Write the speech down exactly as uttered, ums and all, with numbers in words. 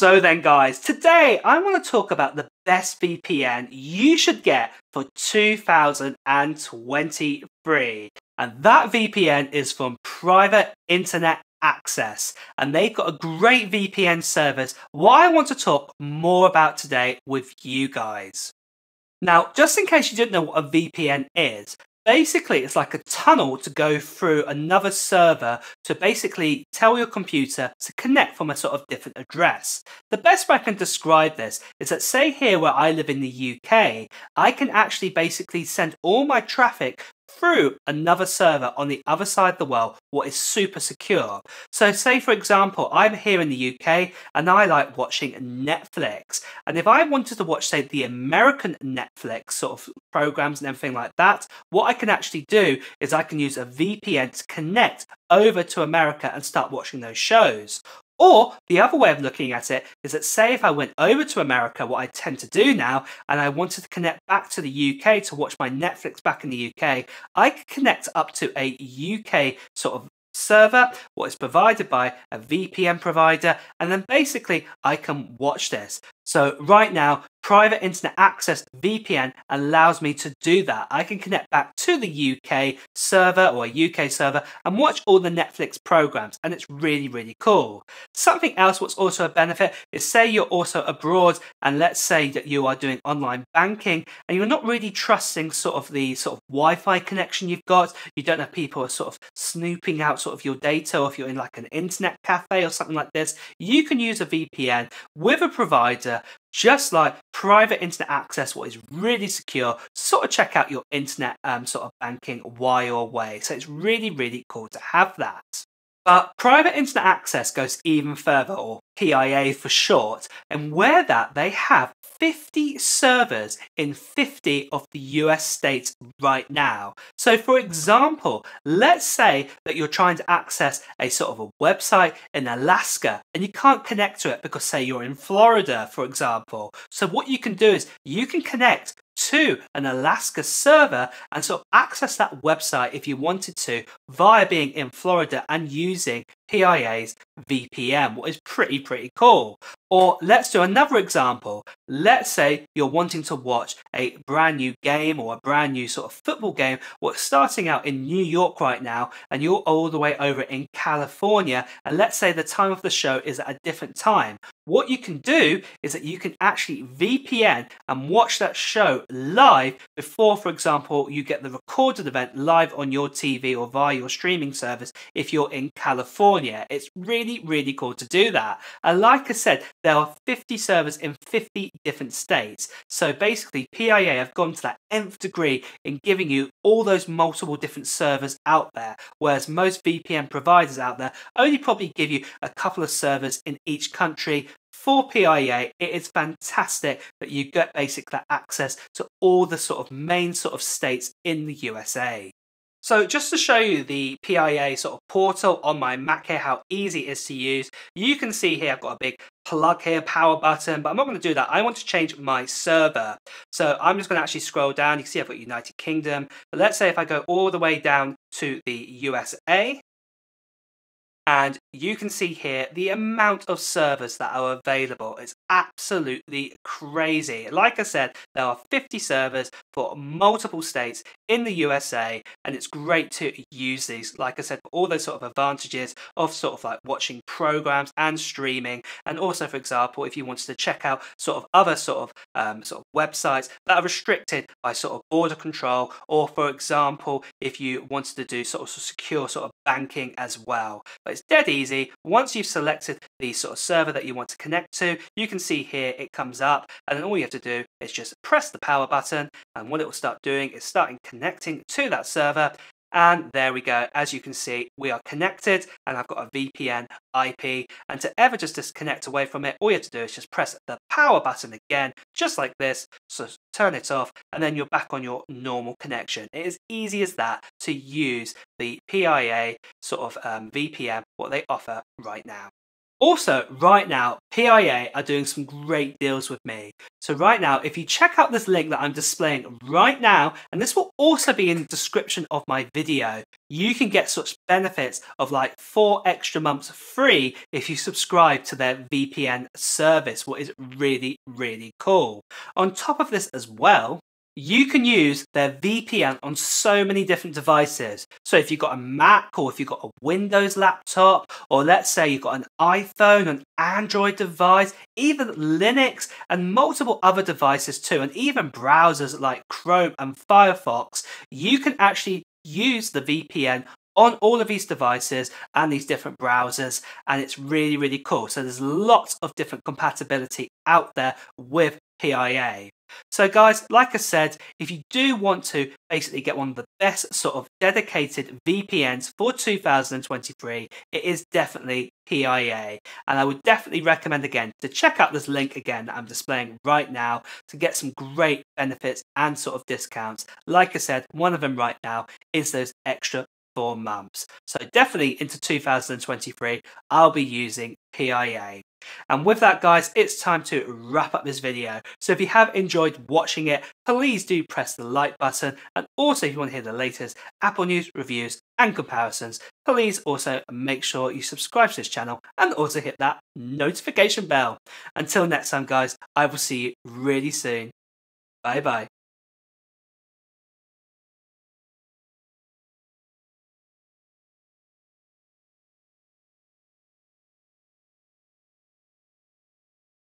So then guys, today I want to talk about the best V P N you should get for two thousand twenty-three. And that V P N is from Private Internet Access. And they've got a great V P N service, what I want to talk more about today with you guys. Now, just in case you didn't know what a V P N is, basically, it's like a tunnel to go through another server to basically tell your computer to connect from a sort of different address. The best way I can describe this is that, say here where I live in the U K, I can actually basically send all my traffic through another server on the other side of the world, what is super secure. So say for example, I'm here in the U K and I like watching Netflix. And if I wanted to watch, say, the American Netflix sort of programs and everything like that, what I can actually do is I can use a V P N to connect over to America and start watching those shows. Or the other way of looking at it is that, say if I went over to America, what I tend to do now, and I wanted to connect back to the U K to watch my Netflix back in the U K, I could connect up to a U K sort of server, what is provided by a V P N provider, and then basically I can watch this. So right now, Private Internet Access V P N allows me to do that. I can connect back to the U K server or a U K server and watch all the Netflix programs, and it's really, really cool. Something else what's also a benefit is, say you're also abroad and let's say that you are doing online banking and you're not really trusting sort of the sort of Wi-Fi connection you've got. You don't have people sort of snooping out sort of your data, or if you're in like an internet cafe or something like this, you can use a V P N with a provider just like Private Internet Access, what is really secure, to sort of check out your internet um, sort of banking while you're away. So it's really, really cool to have that. But Private Internet Access goes even further, or P I A for short, and where that they have fifty servers in fifty of the U S states right now. So for example, let's say that you're trying to access a sort of a website in Alaska and you can't connect to it because, say, you're in Florida, for example. So what you can do is you can connect to an Alaska server and sort of access that website if you wanted to via being in Florida and using P I A's V P N, what is pretty, pretty cool. Or let's do another example. Let's say you're wanting to watch a brand new game or a brand new sort of football game, what's starting out in New York right now, and you're all the way over in California, and let's say the time of the show is at a different time. What you can do is that you can actually V P N and watch that show live before, for example, you get the recorded event live on your T V or via your streaming service if you're in California. It's really, really cool to do that. And like I said, there are fifty servers in fifty different states. So basically, P I A have gone to that nth degree in giving you all those multiple different servers out there, whereas most V P N providers out there only probably give you a couple of servers in each country. For P I A, it is fantastic that you get basic that access to all the sort of main sort of states in the U S A. So just to show you the P I A sort of portal on my Mac here, how easy it is to use, you can see here I've got a big plug here, power button, but I'm not going to do that. I want to change my server. So I'm just going to actually scroll down. You can see I've got United Kingdom. But let's say if I go all the way down to the U S A, and you can see here the amount of servers that are available is absolutely crazy. Like I said, there are fifty servers for multiple states in the U S A, and it's great to use these, like I said, for all those sort of advantages of sort of like watching programs and streaming. And also, for example, if you wanted to check out sort of other sort of um, sort of websites that are restricted by sort of border control, or for example, if you wanted to do sort of secure sort of banking as well. But it's dead easy. Once you've selected the sort of server that you want to connect to, you can see here it comes up, and then all you have to do is just press the power button, and what it will start doing is starting connecting to that server. And there we go. As you can see, we are connected, and I've got a V P N I P. And to ever just disconnect away from it, all you have to do is just press the power button again, just like this. So turn it off, and then you're back on your normal connection. It is easy as that to use the P I A sort of um, V P N, what they offer right now. Also, right now, P I A are doing some great deals with me. So right now, if you check out this link that I'm displaying right now, and this will also be in the description of my video, you can get such benefits of like four extra months free if you subscribe to their V P N service, what is really, really cool. On top of this as well, you can use their V P N on so many different devices. So if you've got a Mac, or if you've got a Windows laptop, or let's say you've got an iPhone, an Android device, even Linux and multiple other devices too, and even browsers like Chrome and Firefox, you can actually use the V P N on all of these devices and these different browsers, and it's really, really cool. So there's lots of different compatibility out there with P I A. So guys, like I said, if you do want to basically get one of the best sort of dedicated V P Ns for two thousand twenty-three, it is definitely P I A. And I would definitely recommend again to check out this link again that I'm displaying right now to get some great benefits and sort of discounts. Like I said, one of them right now is those extra four months. So definitely into two thousand twenty-three, I'll be using P I A. And with that, guys, it's time to wrap up this video. So if you have enjoyed watching it, please do press the like button. And also, if you want to hear the latest Apple news, reviews and comparisons, please also make sure you subscribe to this channel and also hit that notification bell. Until next time, guys, I will see you really soon. Bye bye.